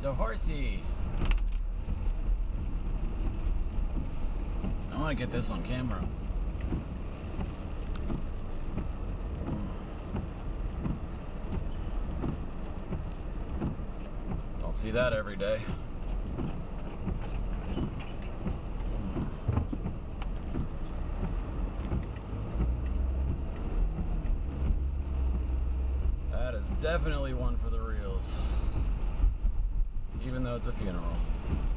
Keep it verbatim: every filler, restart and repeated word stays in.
the horsey. I want to get this on camera. Don't see that every day. That is definitely one for the reels, even though it's a funeral.